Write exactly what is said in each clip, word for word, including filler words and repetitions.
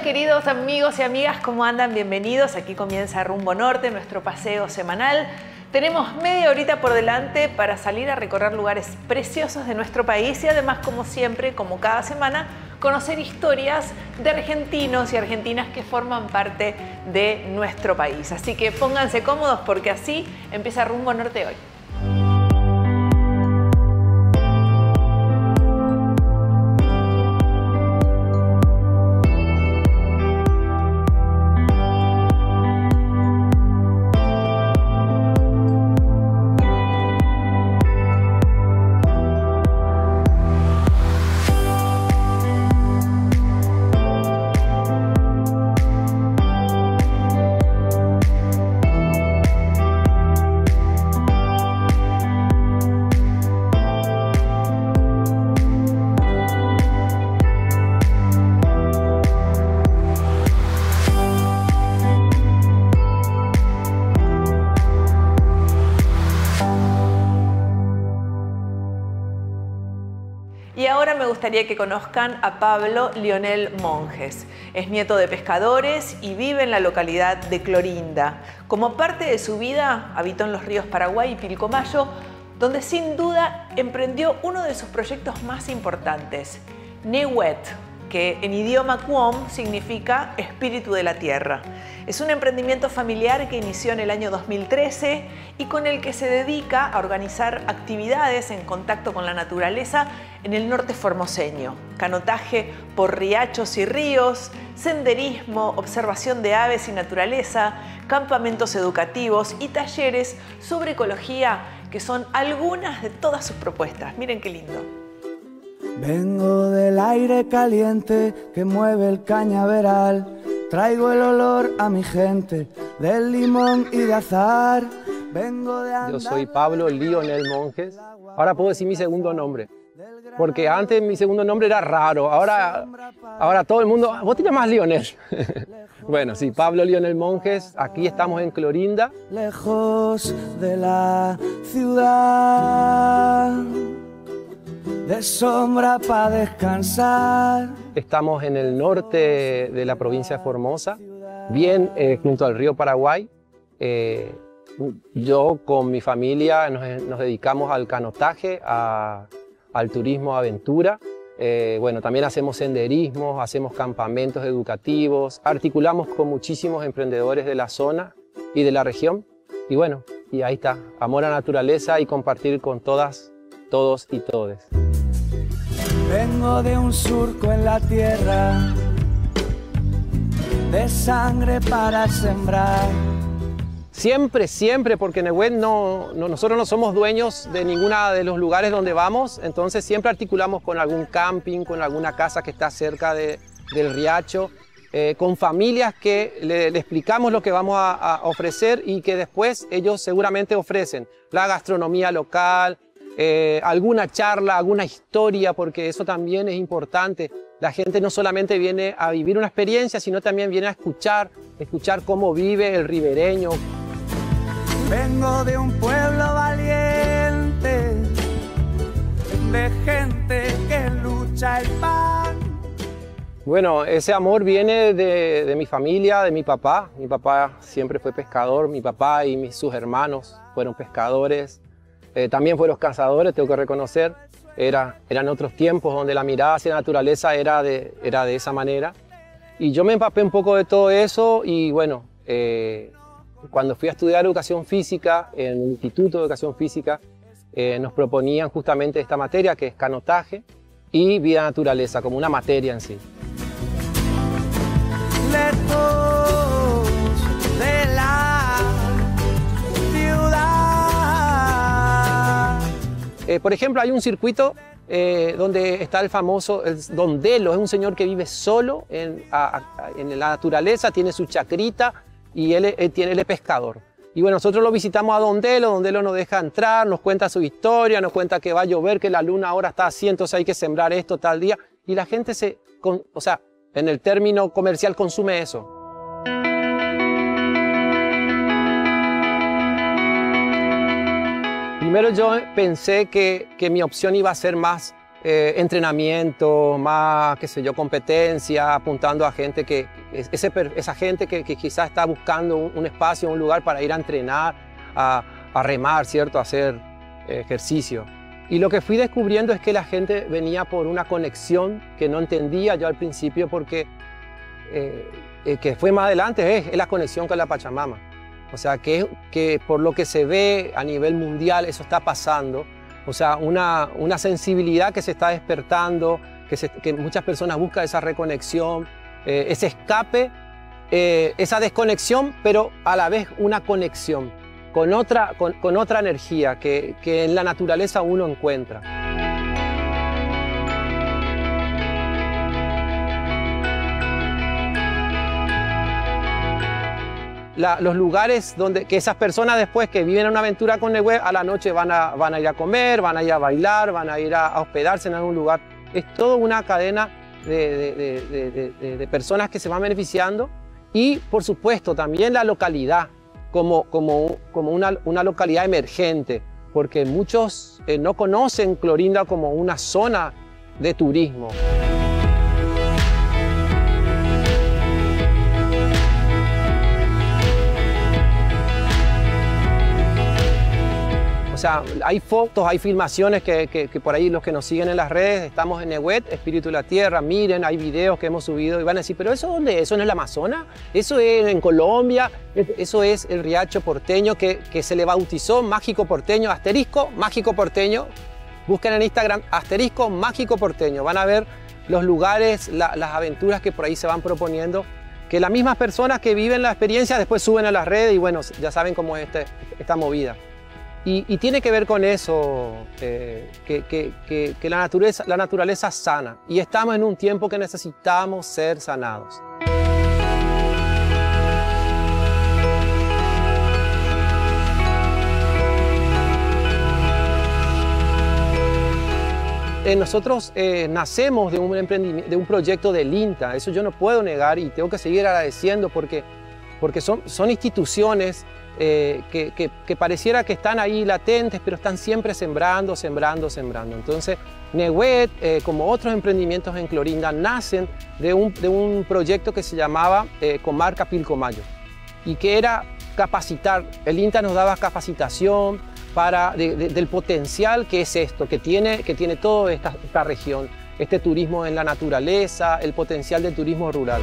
queridos amigos y amigas, ¿cómo andan? Bienvenidos. Aquí comienza Rumbo Norte, nuestro paseo semanal. Tenemos media horita por delante para salir a recorrer lugares preciosos de nuestro país y además, como siempre, como cada semana, conocer historias de argentinos y argentinas que forman parte de nuestro país. Así que pónganse cómodos porque así empieza Rumbo Norte hoy. Y ahora me gustaría que conozcan a Pablo Lionel Monjes. Es nieto de pescadores y vive en la localidad de Clorinda. Como parte de su vida, habitó en los ríos Paraguay y Pilcomayo, donde sin duda emprendió uno de sus proyectos más importantes, Nehuet, que en idioma Cuom significa espíritu de la tierra. Es un emprendimiento familiar que inició en el año dos mil trece y con el que se dedica a organizar actividades en contacto con la naturaleza en el norte formoseño. Canotaje por riachos y ríos, senderismo, observación de aves y naturaleza, campamentos educativos y talleres sobre ecología, que son algunas de todas sus propuestas. Miren qué lindo. Vengo del aire caliente que mueve el cañaveral. Traigo el olor a mi gente del limón y de azahar. Vengo de andar. Yo soy Pablo Lionel Monjes. Ahora puedo decir mi segundo nombre, porque antes mi segundo nombre era raro. Ahora, ahora todo el mundo, vos te llamas Lionel. Bueno, sí, Pablo Lionel Monjes. Aquí estamos en Clorinda. Lejos de la ciudad, de sombra para descansar. Estamos en el norte de la provincia de Formosa, bien eh, junto al río Paraguay. Eh, yo con mi familia nos, nos dedicamos al canotaje, a, al turismo aventura. Eh, bueno, también hacemos senderismo, hacemos campamentos educativos, articulamos con muchísimos emprendedores de la zona y de la región. Y bueno, y ahí está, amor a la naturaleza y compartir con todas, todos y todes. Vengo de un surco en la tierra, de sangre para sembrar. Siempre, siempre, porque Nehuet no, no, nosotros no somos dueños de ninguno de los lugares donde vamos, entonces siempre articulamos con algún camping, con alguna casa que está cerca de, del riacho, eh, con familias que le, le explicamos lo que vamos a, a ofrecer y que después ellos seguramente ofrecen la gastronomía local, Eh, alguna charla, alguna historia, porque eso también es importante. La gente no solamente viene a vivir una experiencia, sino también viene a escuchar, escuchar cómo vive el ribereño. Vengo de un pueblo valiente, de gente que lucha el pan. Bueno, ese amor viene de, de mi familia, de mi papá. Mi papá siempre fue pescador, mi papá y mis, sus hermanos fueron pescadores. Eh, también fueron cazadores, tengo que reconocer. Era, eran otros tiempos donde la mirada hacia la naturaleza era de, era de esa manera. Y yo me empapé un poco de todo eso y bueno, eh, cuando fui a estudiar educación física en el Instituto de Educación Física, eh, nos proponían justamente esta materia que es canotaje y vida naturaleza como una materia en sí. Lejos de la ciudad. Eh, por ejemplo, hay un circuito eh, donde está el famoso el Don Delo, es un señor que vive solo en, a, a, en la naturaleza, tiene su chacrita y él, él, tiene, él es pescador. Y bueno, nosotros lo visitamos a Don Delo, Don Delo nos deja entrar, nos cuenta su historia, nos cuenta que va a llover, que la luna ahora está así, entonces hay que sembrar esto tal día. Y la gente se, con, o sea, en el término comercial consume eso. Primero yo pensé que, que mi opción iba a ser más eh, entrenamiento, más, qué sé yo, competencia, apuntando a gente que, ese, esa gente que, que quizás está buscando un, un espacio, un lugar para ir a entrenar, a, a remar, ¿cierto? A hacer eh, ejercicio. Y lo que fui descubriendo es que la gente venía por una conexión que no entendía yo al principio porque, eh, eh, que fue más adelante, es, es la conexión con la Pachamama. O sea, que, que por lo que se ve a nivel mundial eso está pasando. O sea, una, una sensibilidad que se está despertando, que, se, que muchas personas buscan esa reconexión, eh, ese escape, eh, esa desconexión, pero a la vez una conexión con otra, con, con otra energía que, que en la naturaleza uno encuentra. La, los lugares donde que esas personas después que viven una aventura con Nehuet, a la noche van a, van a ir a comer, van a ir a bailar, van a ir a, a hospedarse en algún lugar. Es toda una cadena de, de, de, de, de, de personas que se van beneficiando y, por supuesto, también la localidad como, como, como una, una localidad emergente, porque muchos eh, no conocen Clorinda como una zona de turismo. O sea, hay fotos, hay filmaciones que, que, que por ahí los que nos siguen en las redes, estamos en Nehuet, Espíritu de la Tierra, miren, hay videos que hemos subido y van a decir, pero ¿eso dónde es? ¿Eso no es el Amazonas? ¿Eso es en Colombia? Eso es el Riacho Porteño que, que se le bautizó Mágico Porteño, asterisco Mágico Porteño. Busquen en Instagram, asterisco Mágico Porteño. Van a ver los lugares, la, las aventuras que por ahí se van proponiendo, que las mismas personas que viven la experiencia después suben a las redes y bueno, ya saben cómo es este, esta movida. Y, y tiene que ver con eso, eh, que, que, que, que la, naturaleza, la naturaleza sana. Y estamos en un tiempo que necesitamos ser sanados. Eh, nosotros eh, nacemos de un, emprendimiento, de un proyecto del INTA. Eso yo no puedo negar y tengo que seguir agradeciendo porque, porque son, son instituciones Eh, que, que, que pareciera que están ahí latentes, pero están siempre sembrando, sembrando, sembrando. Entonces, Nehuet, eh, como otros emprendimientos en Clorinda, nacen de un, de un proyecto que se llamaba eh, Comarca Pilcomayo y que era capacitar. El INTA nos daba capacitación para, de, de, del potencial que es esto, que tiene, que tiene toda esta, esta región, este turismo en la naturaleza, el potencial del turismo rural.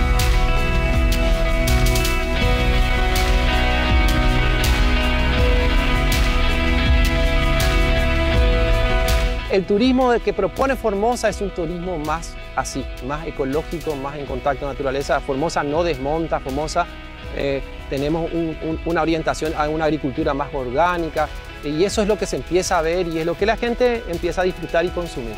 El turismo que propone Formosa es un turismo más así, más ecológico, más en contacto con la naturaleza. Formosa no desmonta, Formosa eh, tenemos un, un, una orientación a una agricultura más orgánica y eso es lo que se empieza a ver y es lo que la gente empieza a disfrutar y consumir.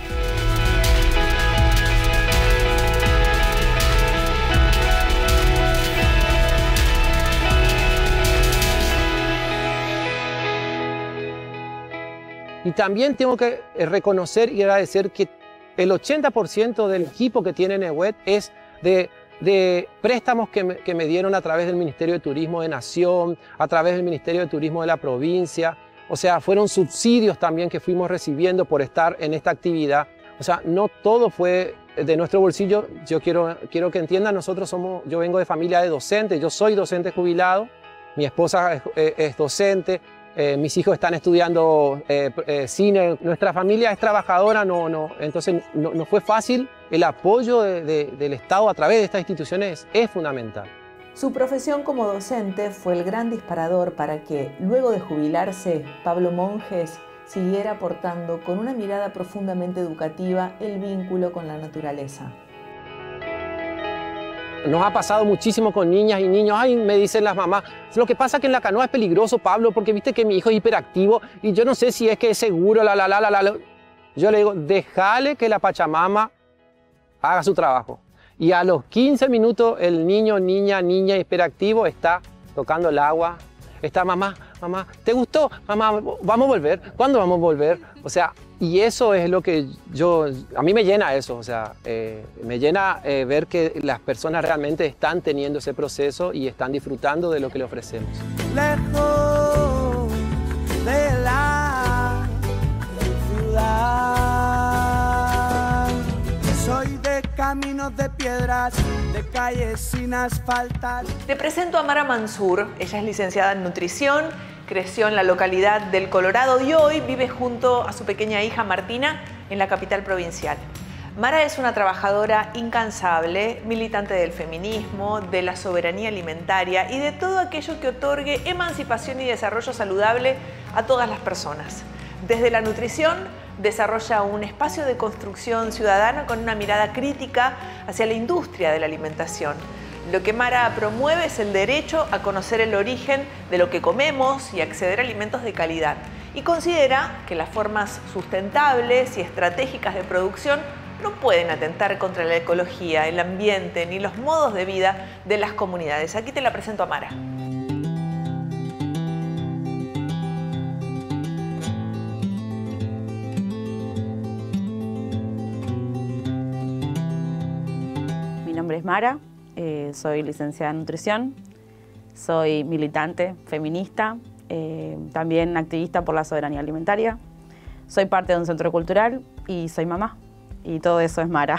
Y también tengo que reconocer y agradecer que el ochenta por ciento del equipo que tiene Nehuet es de, de préstamos que me, que me dieron a través del Ministerio de Turismo de Nación, a través del Ministerio de Turismo de la provincia. O sea, fueron subsidios también que fuimos recibiendo por estar en esta actividad. O sea, no todo fue de nuestro bolsillo. Yo quiero, quiero que entiendan, nosotros somos, yo vengo de familia de docentes, yo soy docente jubilado, mi esposa es, es docente. Eh, mis hijos están estudiando eh, eh, cine, nuestra familia es trabajadora, no, no, entonces no, no fue fácil. El apoyo de, de, del Estado a través de estas instituciones es fundamental. Su profesión como docente fue el gran disparador para que, luego de jubilarse, Pablo Monjes siguiera aportando con una mirada profundamente educativa el vínculo con la naturaleza. Nos ha pasado muchísimo con niñas y niños. Ay, me dicen las mamás, lo que pasa es que en la canoa es peligroso, Pablo, porque viste que mi hijo es hiperactivo y yo no sé si es que es seguro, la, la, la, la, la. Yo le digo, déjale que la Pachamama haga su trabajo. Y a los quince minutos el niño, niña, niña hiperactivo está tocando el agua. Está, mamá, mamá, ¿te gustó? Mamá, ¿vamos a volver? ¿Cuándo vamos a volver? O sea, y eso es lo que yo, a mí me llena eso, o sea, eh, me llena eh, ver que las personas realmente están teniendo ese proceso y están disfrutando de lo que le ofrecemos. Lejos de la ciudad. caminos de piedras, de calles sin asfaltar. Te presento a Mara Mansur. Ella es licenciada en nutrición, creció en la localidad del Colorado y hoy vive junto a su pequeña hija Martina en la capital provincial. Mara es una trabajadora incansable, militante del feminismo, de la soberanía alimentaria y de todo aquello que otorgue emancipación y desarrollo saludable a todas las personas. Desde la nutrición, desarrolla un espacio de construcción ciudadana con una mirada crítica hacia la industria de la alimentación. Lo que Mara promueve es el derecho a conocer el origen de lo que comemos y acceder a alimentos de calidad. Y considera que las formas sustentables y estratégicas de producción no pueden atentar contra la ecología, el ambiente ni los modos de vida de las comunidades. Aquí te la presento a Mara. Mi nombre es Mara, eh, soy licenciada en nutrición, soy militante feminista, eh, también activista por la soberanía alimentaria, soy parte de un centro cultural y soy mamá. Y todo eso es Mara.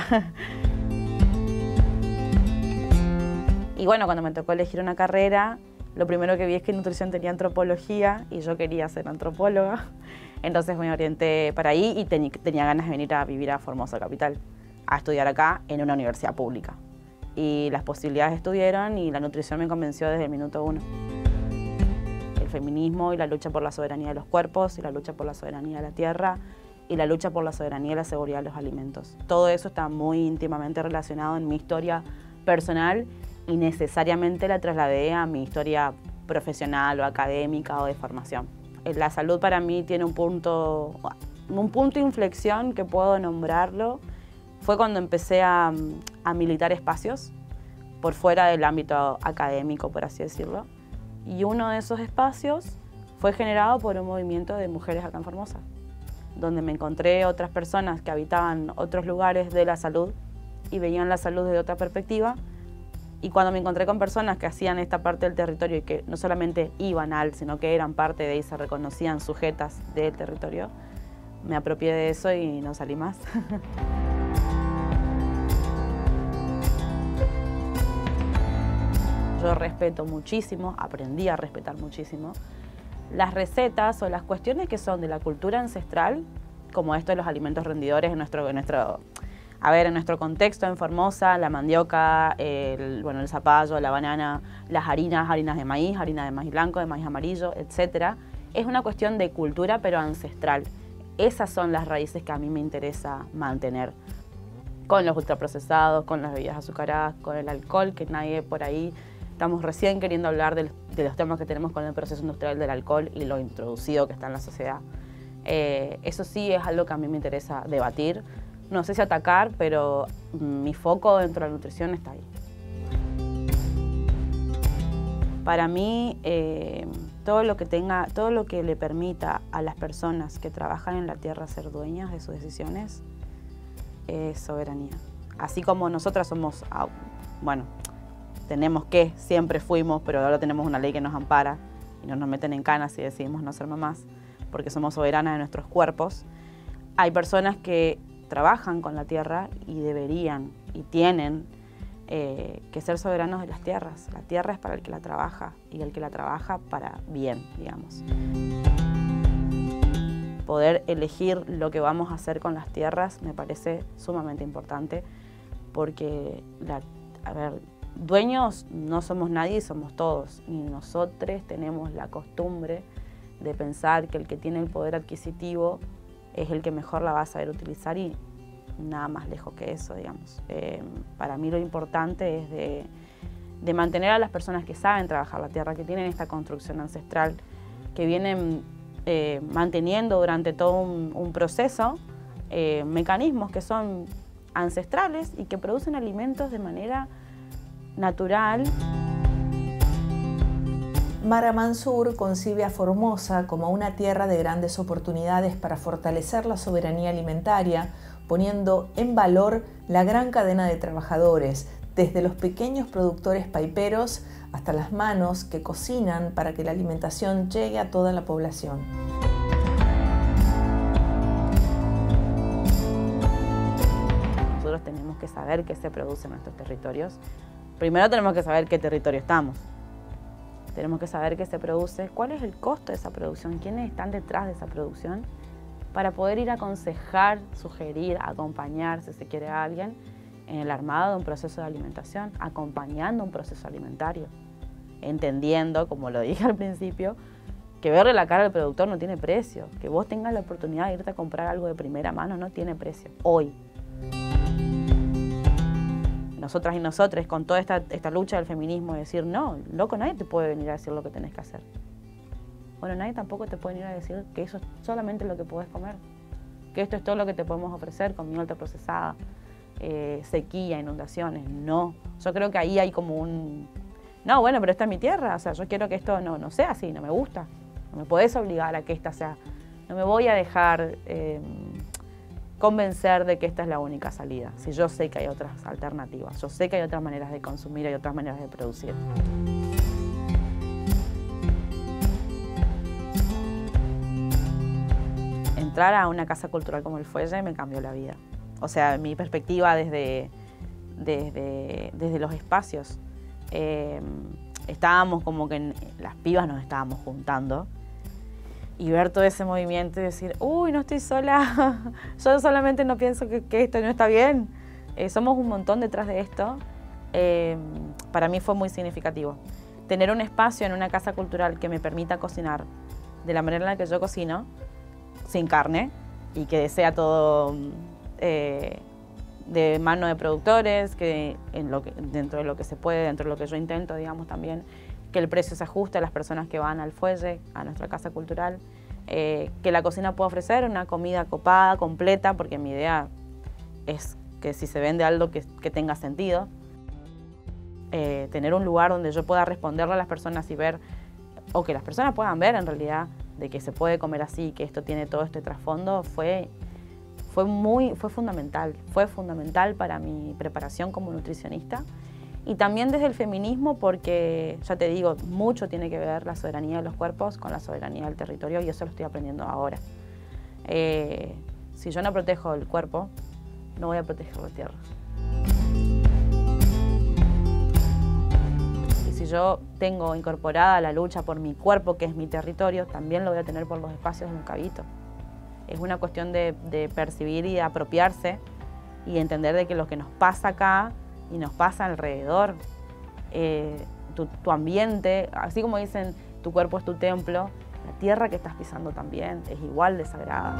Y bueno, cuando me tocó elegir una carrera, lo primero que vi es que nutrición tenía antropología y yo quería ser antropóloga. Entonces me orienté para ahí y ten, tenía ganas de venir a vivir a Formosa Capital, a estudiar acá en una universidad pública. Y las posibilidades estuvieron y la nutrición me convenció desde el minuto uno. El feminismo y la lucha por la soberanía de los cuerpos y la lucha por la soberanía de la tierra y la lucha por la soberanía y la seguridad de los alimentos. Todo eso está muy íntimamente relacionado en mi historia personal y necesariamente la trasladé a mi historia profesional o académica o de formación. La salud para mí tiene un punto, un punto de inflexión que puedo nombrarlo. Fue cuando empecé a, a militar espacios por fuera del ámbito académico, por así decirlo. Y uno de esos espacios fue generado por un movimiento de mujeres acá en Formosa, donde me encontré otras personas que habitaban otros lugares de la salud y veían la salud desde otra perspectiva. Y cuando me encontré con personas que hacían esta parte del territorio y que no solamente iban al, sino que eran parte de y se reconocían sujetas del territorio, me apropié de eso y no salí más. Yo respeto muchísimo, aprendí a respetar muchísimo las recetas o las cuestiones que son de la cultura ancestral, como esto de los alimentos rendidores en nuestro, en nuestro, a ver, en nuestro contexto en Formosa, la mandioca, el, bueno, el zapallo, la banana, las harinas, harinas de maíz, harina de maíz blanco, de maíz amarillo, etcétera. Es una cuestión de cultura, pero ancestral. Esas son las raíces que a mí me interesa mantener. Con los ultraprocesados, con las bebidas azucaradas, con el alcohol, que nadie por ahí... Estamos recién queriendo hablar de, de los temas que tenemos con el proceso industrial del alcohol y lo introducido que está en la sociedad. Eh, eso sí es algo que a mí me interesa debatir. No sé si atacar, pero mi foco dentro de la nutrición está ahí. Para mí, eh, todo lo que tenga, todo lo que le permita a las personas que trabajan en la tierra ser dueñas de sus decisiones es soberanía. Así como nosotras somos, bueno, tenemos que, siempre fuimos, pero ahora tenemos una ley que nos ampara y no nos meten en canas si decidimos no ser mamás, porque somos soberanas de nuestros cuerpos. Hay personas que trabajan con la tierra y deberían y tienen eh, que ser soberanos de las tierras. La tierra es para el que la trabaja y el que la trabaja para bien, digamos. Poder elegir lo que vamos a hacer con las tierras me parece sumamente importante porque, la, a ver, dueños no somos nadie, somos todos. Y nosotros tenemos la costumbre de pensar que el que tiene el poder adquisitivo es el que mejor la va a saber utilizar y nada más lejos que eso, digamos. Eh, para mí lo importante es de, de mantener a las personas que saben trabajar la tierra, que tienen esta construcción ancestral, que vienen eh, manteniendo durante todo un, un proceso eh, mecanismos que son ancestrales y que producen alimentos de manera natural. Mara Mansur concibe a Formosa como una tierra de grandes oportunidades para fortalecer la soberanía alimentaria, poniendo en valor la gran cadena de trabajadores, desde los pequeños productores paiperos hasta las manos que cocinan para que la alimentación llegue a toda la población. Nosotros tenemos que que saber qué se produce en nuestros territorios. Primero tenemos que saber qué territorio estamos. Tenemos que saber qué se produce, cuál es el costo de esa producción, quiénes están detrás de esa producción, para poder ir a aconsejar, sugerir, acompañar, si se quiere, a alguien en el armado de un proceso de alimentación, acompañando un proceso alimentario, entendiendo, como lo dije al principio, que verle la cara al productor no tiene precio, que vos tengas la oportunidad de irte a comprar algo de primera mano no tiene precio, hoy. Nosotras y nosotros, con toda esta, esta lucha del feminismo, de decir, no, loco, nadie te puede venir a decir lo que tenés que hacer. Bueno, nadie tampoco te puede venir a decir que eso es solamente lo que podés comer, que esto es todo lo que te podemos ofrecer, comida ultraprocesada, eh, sequía, inundaciones. No, yo creo que ahí hay como un... No, bueno, pero esta es mi tierra, o sea, yo quiero que esto no, no sea así, no me gusta. No me podés obligar a que esta sea... No me voy a dejar eh, convencer de que esta es la única salida, si yo sé que hay otras alternativas, yo sé que hay otras maneras de consumir, hay otras maneras de producir. Entrar a una casa cultural como el Fuelle me cambió la vida. O sea, mi perspectiva desde, desde, desde los espacios. Eh, estábamos como que en, las pibas nos estábamos juntando y ver todo ese movimiento y decir, uy, no estoy sola, yo solamente no pienso que, que esto no está bien. Eh, somos un montón detrás de esto. Eh, para mí fue muy significativo. Tener un espacio en una casa cultural que me permita cocinar de la manera en la que yo cocino, sin carne, y que sea todo eh, de mano de productores, que, en lo que dentro de lo que se puede, dentro de lo que yo intento, digamos, también, que el precio se ajuste a las personas que van al Fuelle, a nuestra casa cultural, eh, que la cocina pueda ofrecer una comida copada, completa, porque mi idea es que si se vende algo que, que tenga sentido, eh, tener un lugar donde yo pueda responderle a las personas y ver, o que las personas puedan ver en realidad, de que se puede comer así, que esto tiene todo este trasfondo, fue, fue, muy, fue fundamental. Fue fundamental para mi preparación como nutricionista. Y también desde el feminismo, porque, ya te digo, mucho tiene que ver la soberanía de los cuerpos con la soberanía del territorio, y eso lo estoy aprendiendo ahora. Eh, si yo no protejo el cuerpo, no voy a proteger la tierra. Y si yo tengo incorporada la lucha por mi cuerpo, que es mi territorio, también lo voy a tener por los espacios de un cabito. Es una cuestión de, de percibir y de apropiarse y entender de que lo que nos pasa acá y nos pasa alrededor, eh, tu, tu ambiente, así como dicen, tu cuerpo es tu templo, la tierra que estás pisando también es igual de sagrada.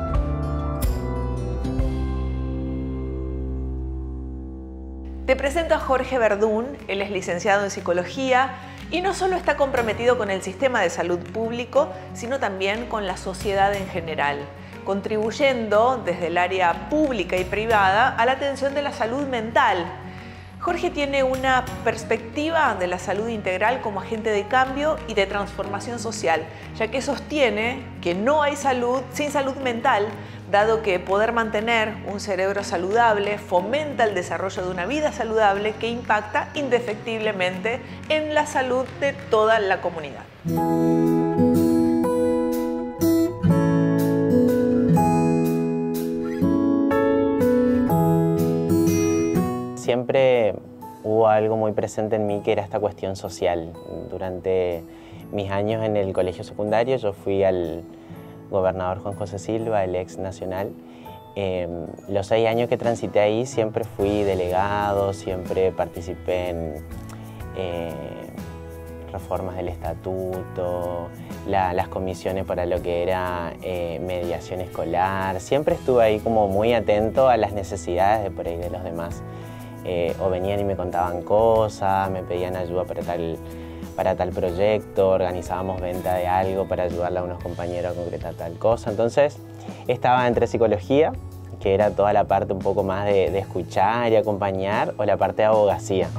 Te presento a Jorge Verdún. Él es licenciado en Psicología y no solo está comprometido con el sistema de salud público, sino también con la sociedad en general, contribuyendo desde el área pública y privada a la atención de la salud mental. Jorge tiene una perspectiva de la salud integral como agente de cambio y de transformación social, ya que sostiene que no hay salud sin salud mental, dado que poder mantener un cerebro saludable fomenta el desarrollo de una vida saludable que impacta indefectiblemente en la salud de toda la comunidad. Siempre hubo algo muy presente en mí que era esta cuestión social. Durante mis años en el colegio secundario yo fui al gobernador Juan José Silva, el ex nacional. Eh, los seis años que transité ahí siempre fui delegado, siempre participé en eh, reformas del estatuto, la, las comisiones para lo que era eh, mediación escolar. Siempre estuve ahí como muy atento a las necesidades de por ahí de los demás. Eh, o venían y me contaban cosas, me pedían ayuda para tal, para tal proyecto, organizábamos venta de algo para ayudarle a unos compañeros a concretar tal cosa. Entonces estaba entre psicología, que era toda la parte un poco más de, de escuchar y acompañar, o la parte de abogacía.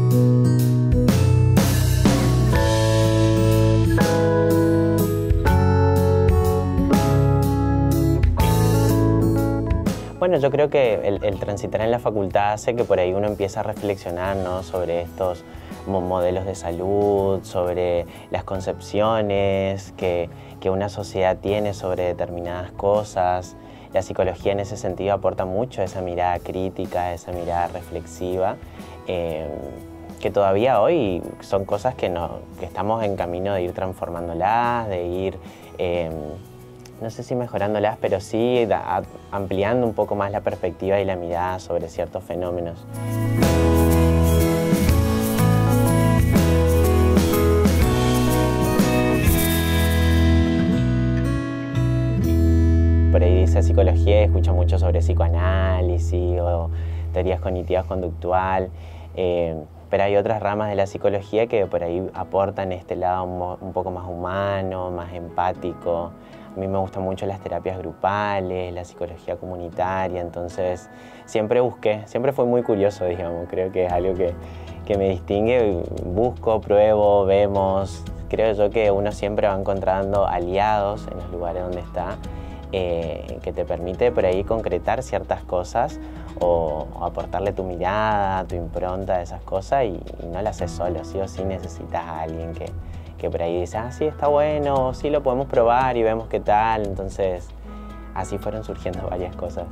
Bueno, yo creo que el, el transitar en la facultad hace que por ahí uno empieza a reflexionar, ¿no?, sobre estos modelos de salud, sobre las concepciones que, que una sociedad tiene sobre determinadas cosas, la psicología en ese sentido aporta mucho esa mirada crítica, esa mirada reflexiva, eh, que todavía hoy son cosas que, no, que estamos en camino de ir transformándolas, de ir, eh, no sé si mejorándolas, pero sí da, ampliando un poco más la perspectiva y la mirada sobre ciertos fenómenos. Por ahí dice psicología y escucha mucho sobre psicoanálisis o teorías cognitivas conductual, eh, pero hay otras ramas de la psicología que por ahí aportan este lado un, un poco más humano, más empático. A mí me gustan mucho las terapias grupales, la psicología comunitaria, entonces siempre busqué, siempre fui muy curioso, digamos, creo que es algo que, que me distingue, busco, pruebo, vemos, creo yo que uno siempre va encontrando aliados en los lugares donde está, Eh, que te permite por ahí concretar ciertas cosas o, o aportarle tu mirada, tu impronta a esas cosas y, y no las haces solo, sí o sí necesitas a alguien que, que por ahí dice, ah, sí, está bueno, sí lo podemos probar y vemos qué tal, entonces así fueron surgiendo varias cosas.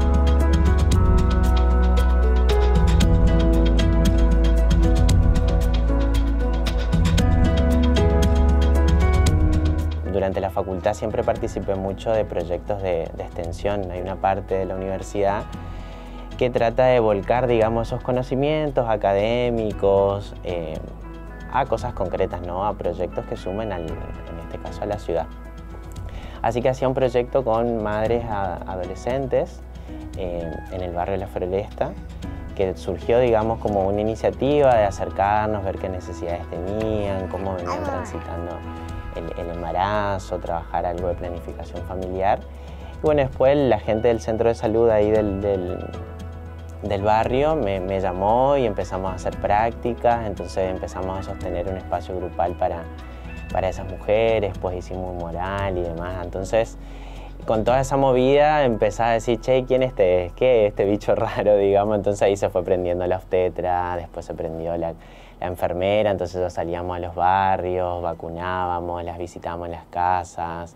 Durante la facultad siempre participé mucho de proyectos de, de extensión. Hay una parte de la universidad que trata de volcar, digamos, esos conocimientos académicos eh, a cosas concretas, ¿no? A proyectos que sumen, al, en este caso, a la ciudad. Así que hacía un proyecto con madres a, adolescentes eh, en el barrio de La Floresta, que surgió, digamos, como una iniciativa de acercarnos, ver qué necesidades tenían, cómo venían transitando El, el embarazo, trabajar algo de planificación familiar. Y bueno, después la gente del centro de salud ahí del, del, del barrio me, me llamó y empezamos a hacer prácticas, entonces empezamos a sostener un espacio grupal para, para esas mujeres, pues hicimos un mural y demás. Entonces, con toda esa movida empecé a decir, che, ¿quién es este? ¿Qué es este bicho raro, digamos? Entonces ahí se fue prendiendo la obstetra, después se prendió la, la enfermera, entonces ya salíamos a los barrios, vacunábamos, las visitábamos en las casas.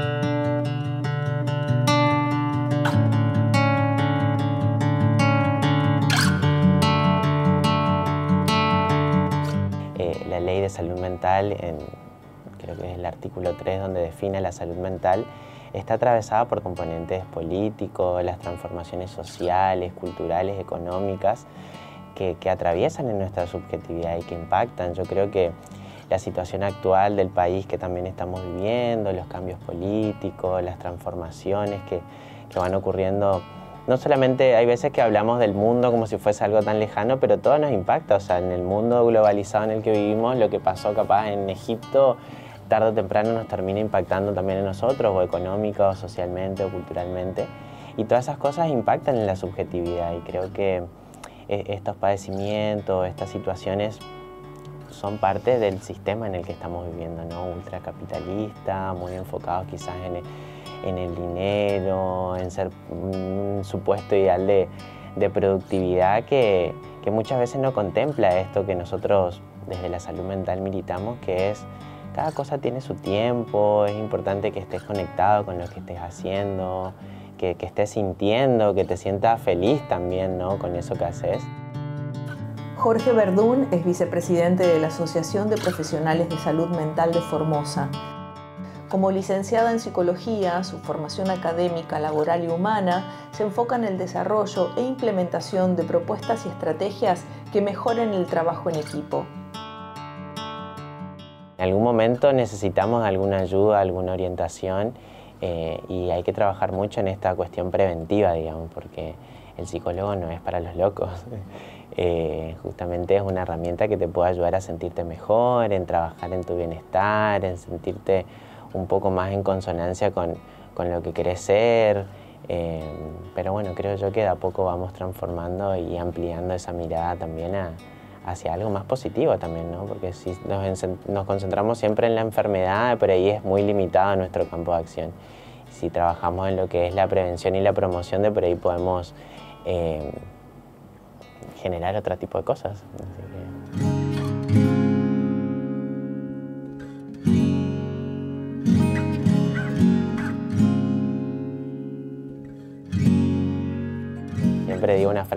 Eh, la ley de salud mental, en, creo que es el artículo tres donde define la salud mental, está atravesada por componentes políticos, las transformaciones sociales, culturales, económicas, que, que atraviesan en nuestra subjetividad y que impactan. Yo creo que la situación actual del país que también estamos viviendo, los cambios políticos, las transformaciones que, que van ocurriendo, no solamente hay veces que hablamos del mundo como si fuese algo tan lejano, pero todo nos impacta. O sea, en el mundo globalizado en el que vivimos, lo que pasó capaz en Egipto, tarde o temprano nos termina impactando también en nosotros, o económica, o socialmente, o culturalmente. Y todas esas cosas impactan en la subjetividad y creo que estos padecimientos, estas situaciones son parte del sistema en el que estamos viviendo, ¿no? Ultracapitalista, muy enfocados quizás en el, en el dinero, en ser un supuesto ideal de, de productividad que, que muchas veces no contempla esto que nosotros desde la salud mental militamos, que es cada cosa tiene su tiempo, es importante que estés conectado con lo que estés haciendo, que, que estés sintiendo, que te sientas feliz también, ¿no? Con eso que haces. Jorge Verdún es vicepresidente de la Asociación de Profesionales de Salud Mental de Formosa. Como licenciada en psicología, su formación académica, laboral y humana se enfoca en el desarrollo e implementación de propuestas y estrategias que mejoren el trabajo en equipo. En algún momento necesitamos alguna ayuda, alguna orientación eh, y hay que trabajar mucho en esta cuestión preventiva, digamos, porque el psicólogo no es para los locos. Eh, justamente es una herramienta que te puede ayudar a sentirte mejor, en trabajar en tu bienestar, en sentirte un poco más en consonancia con, con lo que querés ser. Eh, pero bueno, creo yo que de a poco vamos transformando y ampliando esa mirada también a, hacia algo más positivo también, ¿no? Porque si nos, nos concentramos siempre en la enfermedad, por ahí es muy limitado nuestro campo de acción. Si trabajamos en lo que es la prevención y la promoción, de por ahí podemos eh, generar otro tipo de cosas. Así que...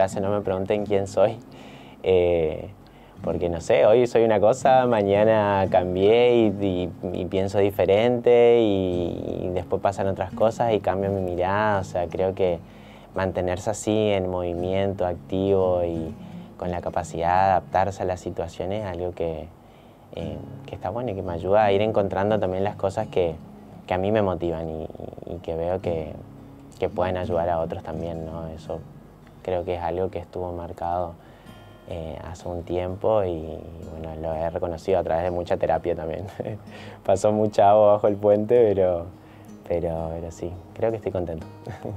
frase, no me pregunten quién soy. Eh, porque no sé, hoy soy una cosa, mañana cambié y, y, y pienso diferente y, y después pasan otras cosas y cambio mi mirada. O sea, creo que mantenerse así en movimiento, activo y con la capacidad de adaptarse a las situaciones es algo que, eh, que está bueno y que me ayuda a ir encontrando también las cosas que, que a mí me motivan y, y que veo que, que pueden ayudar a otros también, ¿no? Eso creo que es algo que estuvo marcado Eh, hace un tiempo y bueno, lo he reconocido a través de mucha terapia también. Pasó mucha agua bajo el puente, pero, pero, pero sí, creo que estoy contento.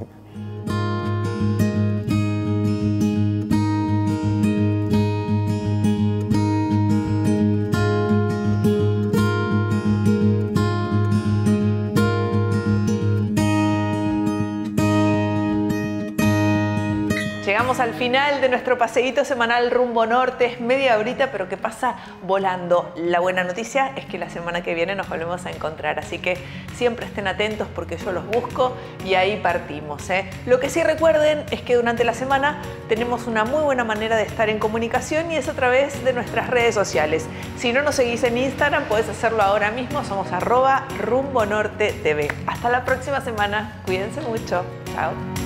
Llegamos al final de nuestro paseíto semanal rumbo norte. Es media horita, pero que pasa volando. La buena noticia es que la semana que viene nos volvemos a encontrar, así que siempre estén atentos porque yo los busco y ahí partimos, ¿eh? Lo que sí recuerden es que durante la semana tenemos una muy buena manera de estar en comunicación y es a través de nuestras redes sociales. Si no nos seguís en Instagram, podés hacerlo ahora mismo. Somos arroba rumbo norte T V. Hasta la próxima semana. Cuídense mucho. Chao.